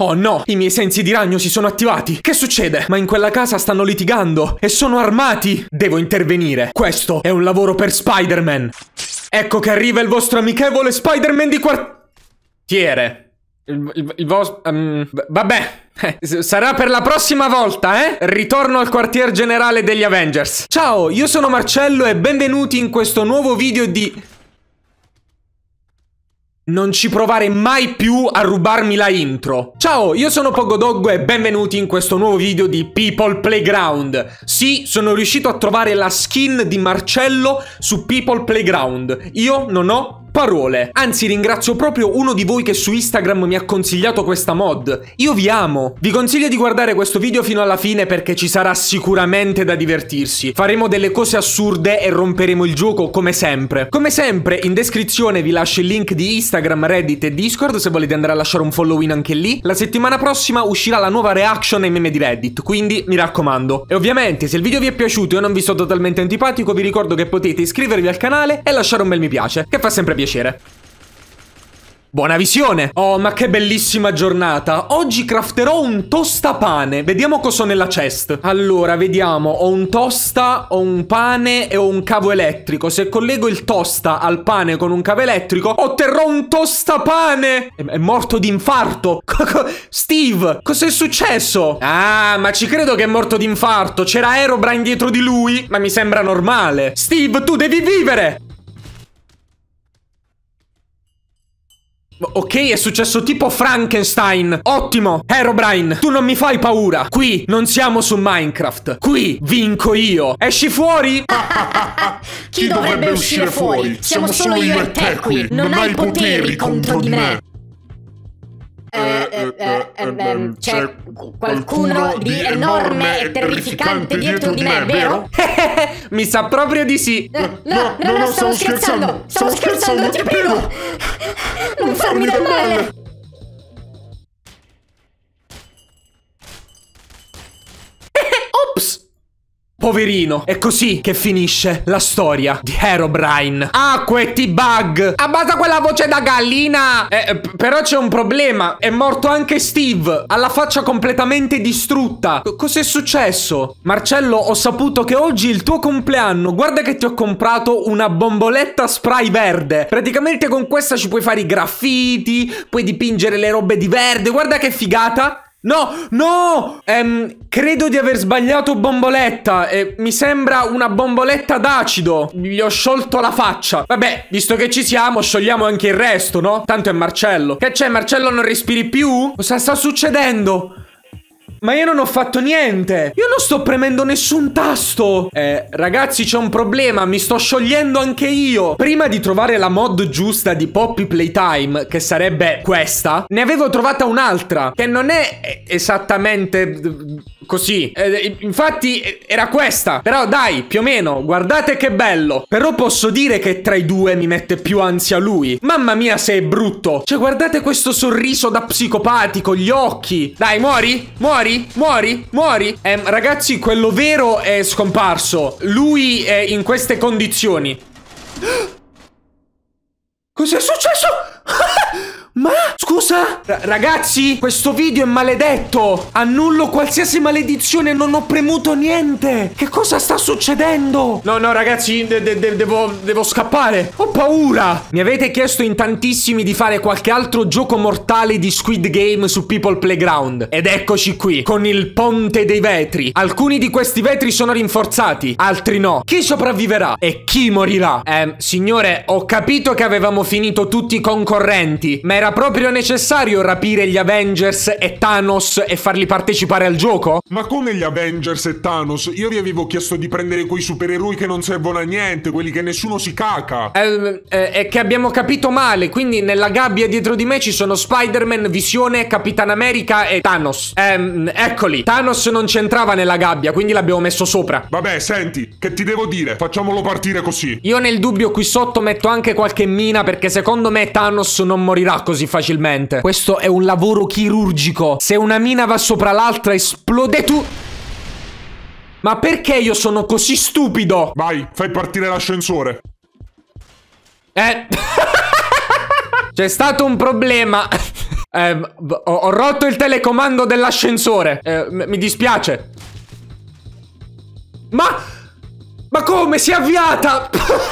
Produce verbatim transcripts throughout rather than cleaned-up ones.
Oh no, i miei sensi di ragno si sono attivati. Che succede? Ma in quella casa stanno litigando e sono armati. Devo intervenire. Questo è un lavoro per Spider-Man. Ecco che arriva il vostro amichevole Spider-Man di quartiere. Il, il, il vostro... Um, vabbè. Eh, sarà per la prossima volta, eh? Ritorno al quartier generale degli Avengers. Ciao, io sono Marcello e benvenuti in questo nuovo video di... Non ci provare mai più a rubarmi la intro. Ciao, io sono Pogodoggo e benvenuti in questo nuovo video di People Playground. Sì, sono riuscito a trovare la skin di Marcello su People Playground. Io non ho parole. Anzi, ringrazio proprio uno di voi che su Instagram mi ha consigliato questa mod. Io vi amo. Vi consiglio di guardare questo video fino alla fine perché ci sarà sicuramente da divertirsi. Faremo delle cose assurde e romperemo il gioco come sempre. Come sempre, in descrizione vi lascio il link di Instagram, Reddit e Discord se volete andare a lasciare un follow in anche lì. La settimana prossima uscirà la nuova reaction ai meme di Reddit, quindi mi raccomando. E ovviamente, se il video vi è piaciuto e io non vi sto totalmente antipatico, vi ricordo che potete iscrivervi al canale e lasciare un bel mi piace, che fa sempre piacere. piacere. Buona visione! Oh, ma che bellissima giornata! Oggi crafterò un tostapane. Vediamo cosa ho nella chest. Allora, vediamo. Ho un tosta, ho un pane e ho un cavo elettrico. Se collego il tosta al pane con un cavo elettrico, otterrò un tostapane! È, è morto di infarto. Steve, cos'è successo? Ah, ma ci credo che è morto di infarto. C'era Herobrine dietro di lui? Ma mi sembra normale. Steve, tu devi vivere! Ok, è successo tipo Frankenstein. Ottimo, Herobrine, tu non mi fai paura. Qui non siamo su Minecraft. Qui vinco io. Esci fuori? Chi dovrebbe uscire fuori? Siamo solo io e te qui. Non hai poteri contro di me. Eh, eh, eh, eh, eh, c'è qualcuno di enorme e terrificante dietro di me, vero? Mi sa proprio di sì. No, no, no, no, stavo scherzando. Stavo scherzando, ti prego. Non farmi del male. Ops. Poverino, è così che finisce la storia di Herobrine. Acqua e T-Bug. Abbassa quella voce da gallina. eh, Però c'è un problema. È morto anche Steve. Ha la faccia completamente distrutta. Cos'è successo? Marcello, ho saputo che oggi è il tuo compleanno. Guarda che ti ho comprato una bomboletta spray verde. Praticamente con questa ci puoi fare i graffiti, puoi dipingere le robe di verde. Guarda che figata. No, no, ehm, credo di aver sbagliato bomboletta. eh, Mi sembra una bomboletta d'acido. Gli ho sciolto la faccia. Vabbè, visto che ci siamo, sciogliamo anche il resto, no? Tanto è Marcello. Che c'è, Marcello, non respiri più? Cosa sta succedendo? Ma io non ho fatto niente. Io non sto premendo nessun tasto. Eh, ragazzi, c'è un problema. Mi sto sciogliendo anche io. Prima di trovare la mod giusta di Poppy Playtime, che sarebbe questa, ne avevo trovata un'altra, che non è esattamente così. eh, Infatti era questa. Però dai, più o meno, guardate che bello. Però posso dire che tra i due mi mette più ansia lui. Mamma mia, se è brutto. Cioè, guardate questo sorriso da psicopatico, gli occhi. Dai, muori, muori. Muori, muori. eh, Ragazzi, quello vero è scomparso. Lui è in queste condizioni. Cos'è successo? Ma, scusa? R ragazzi, questo video è maledetto. Annullo qualsiasi maledizione, non ho premuto niente. Che cosa sta succedendo? No, no, ragazzi, de de de devo, devo scappare. Ho paura. Mi avete chiesto in tantissimi di fare qualche altro gioco mortale di Squid Game su People Playground. Ed eccoci qui, con il ponte dei vetri. Alcuni di questi vetri sono rinforzati, altri no. Chi sopravviverà? E chi morirà? Eh, signore, ho capito che avevamo finito tutti i concorrenti, ma era proprio necessario rapire gli Avengers e Thanos e farli partecipare al gioco? Ma come gli Avengers e Thanos? Io vi avevo chiesto di prendere quei supereroi che non servono a niente, quelli che nessuno si caca. Eh, eh, è che abbiamo capito male, quindi nella gabbia dietro di me ci sono Spider-Man, Visione, Capitan America e Thanos. Ehm, eccoli. Thanos non c'entrava nella gabbia, quindi l'abbiamo messo sopra. Vabbè, senti, che ti devo dire? Facciamolo partire così. Io nel dubbio qui sotto metto anche qualche mina, perché secondo me Thanos non morirà così facilmente. Questo è un lavoro chirurgico. Se una mina va sopra l'altra esplode tu. Ma perché io sono così stupido? Vai, fai partire l'ascensore. Eh C'è stato un problema. Eh, ho, ho rotto il telecomando dell'ascensore. Eh, mi dispiace. Ma... Ma come? Si è avviata?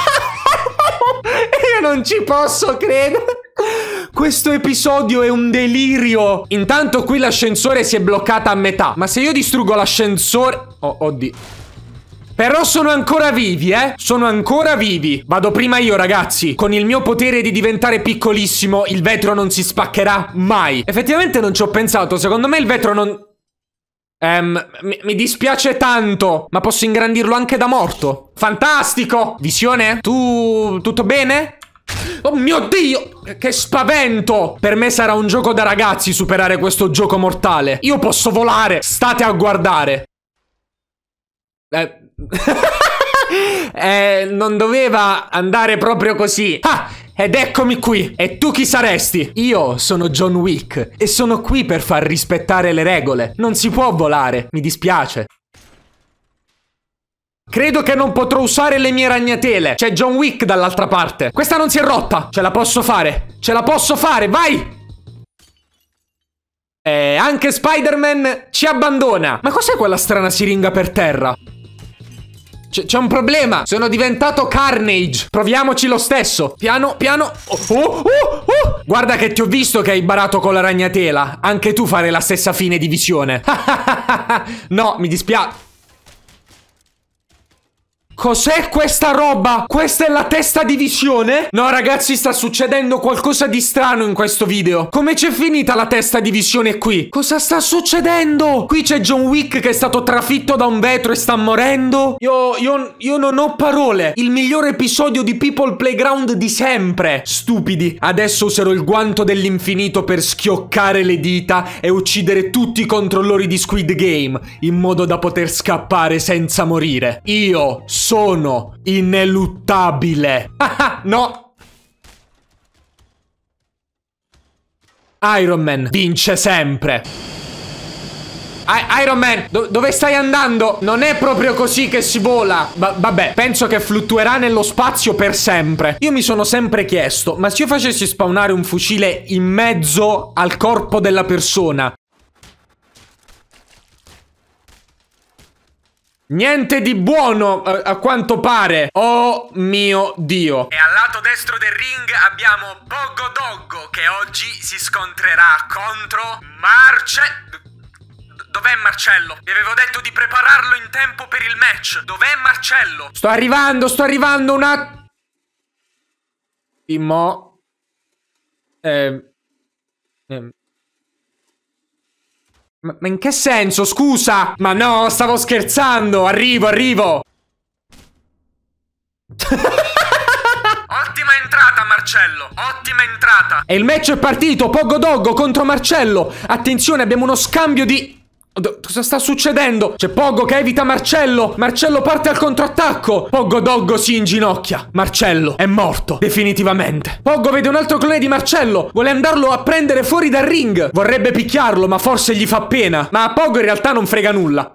Io non ci posso credere. Questo episodio è un delirio. Intanto qui l'ascensore si è bloccata a metà. Ma se io distruggo l'ascensore... Oh, oddio. Però sono ancora vivi, eh? Sono ancora vivi. Vado prima io, ragazzi. Con il mio potere di diventare piccolissimo, il vetro non si spaccherà mai. Effettivamente non ci ho pensato. Secondo me il vetro non... Ehm, mi, mi dispiace tanto. Ma posso ingrandirlo anche da morto. Fantastico. Visione? Tu... tutto bene? Oh mio Dio! Che spavento! Per me sarà un gioco da ragazzi superare questo gioco mortale. Io posso volare. State a guardare. Eh... eh, non doveva andare proprio così. Ah, ed eccomi qui. E tu chi saresti? Io sono John Wick e sono qui per far rispettare le regole. Non si può volare, mi dispiace. Credo che non potrò usare le mie ragnatele. C'è John Wick dall'altra parte. Questa non si è rotta. Ce la posso fare. Ce la posso fare, vai! E anche Spider-Man ci abbandona. Ma cos'è quella strana siringa per terra? C'è un problema. Sono diventato Carnage. Proviamoci lo stesso. Piano, piano. Oh, oh, oh, oh. Guarda che ti ho visto che hai barato con la ragnatela. Anche tu fare la stessa fine di Visione. No, mi dispiace. Cos'è questa roba? Questa è la testa di Visione? No ragazzi, sta succedendo qualcosa di strano in questo video. Come c'è finita la testa di Visione qui? Cosa sta succedendo? Qui c'è John Wick che è stato trafitto da un vetro e sta morendo. Io, io, io non ho parole. Il miglior episodio di People Playground di sempre. Stupidi. Adesso userò il guanto dell'infinito per schioccare le dita e uccidere tutti i controllori di Squid Game, in modo da poter scappare senza morire. Io sono ineluttabile. Ah, no. Iron Man vince sempre. I Iron Man, do dove stai andando? Non è proprio così che si vola. Va vabbè, penso che fluttuerà nello spazio per sempre. Io mi sono sempre chiesto, ma se io facessi spawnare un fucile in mezzo al corpo della persona, niente di buono, a, a quanto pare. Oh mio Dio. E al lato destro del ring abbiamo Pogo Doggo, che oggi si scontrerà contro Marce... Dov'è Marcello? Vi avevo detto di prepararlo in tempo per il match. Dov'è Marcello? Sto arrivando, sto arrivando un attimo. Mo... Eh... eh. Ma, ma in che senso, scusa? Ma no, stavo scherzando. Arrivo, arrivo. Ottima entrata, Marcello. Ottima entrata. E il match è partito. Pogo Doggo contro Marcello. Attenzione, abbiamo uno scambio di... Cosa sta succedendo? C'è Pogo che evita Marcello. Marcello parte al controattacco. Pogo Doggo si inginocchia. Marcello è morto, definitivamente. Pogo vede un altro clone di Marcello. Vuole andarlo a prendere fuori dal ring. Vorrebbe picchiarlo, ma forse gli fa pena. Ma a Pogo in realtà non frega nulla.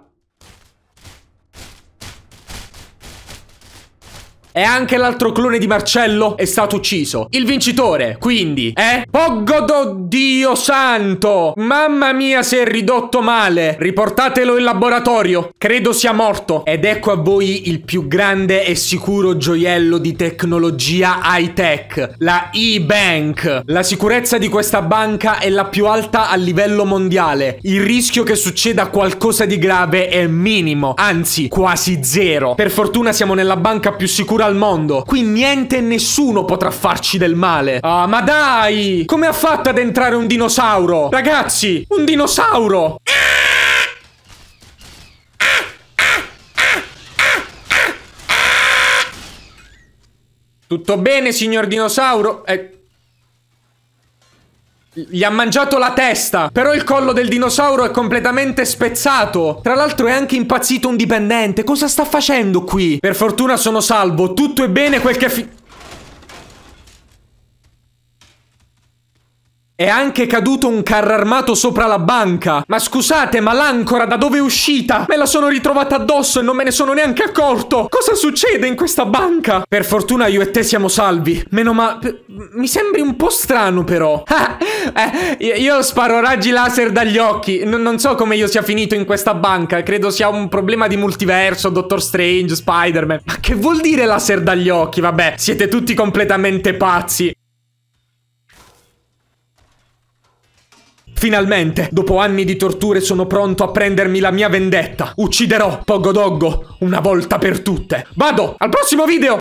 E anche l'altro clone di Marcello è stato ucciso. Il vincitore, quindi, è Pogo Dio santo. Mamma mia, si è ridotto male. Riportatelo in laboratorio. Credo sia morto. Ed ecco a voi il più grande e sicuro gioiello di tecnologia high-tech, la E-Bank. La sicurezza di questa banca è la più alta a livello mondiale. Il rischio che succeda qualcosa di grave è minimo, anzi, quasi zero. Per fortuna siamo nella banca più sicura al mondo. Qui niente e nessuno potrà farci del male. Ah, ma dai! Come ha fatto ad entrare un dinosauro? Ragazzi, un dinosauro! Tutto bene, signor dinosauro? Eh... Gli ha mangiato la testa. Però il collo del dinosauro è completamente spezzato. Tra l'altro è anche impazzito un dipendente. Cosa sta facendo qui? Per fortuna sono salvo. Tutto è bene quel che fi... È anche caduto un carro armato sopra la banca. Ma scusate, ma l'ancora da dove è uscita? Me la sono ritrovata addosso e non me ne sono neanche accorto. Cosa succede in questa banca? Per fortuna io e te siamo salvi. Meno ma... mi sembri un po' strano però. Ah, eh, io sparo raggi laser dagli occhi. N non so come io sia finito in questa banca. Credo sia un problema di multiverso, Doctor Strange, Spider-Man. Ma che vuol dire laser dagli occhi? Vabbè, siete tutti completamente pazzi. Finalmente, dopo anni di torture, sono pronto a prendermi la mia vendetta. Ucciderò Pogodoggo una volta per tutte. Vado, al prossimo video!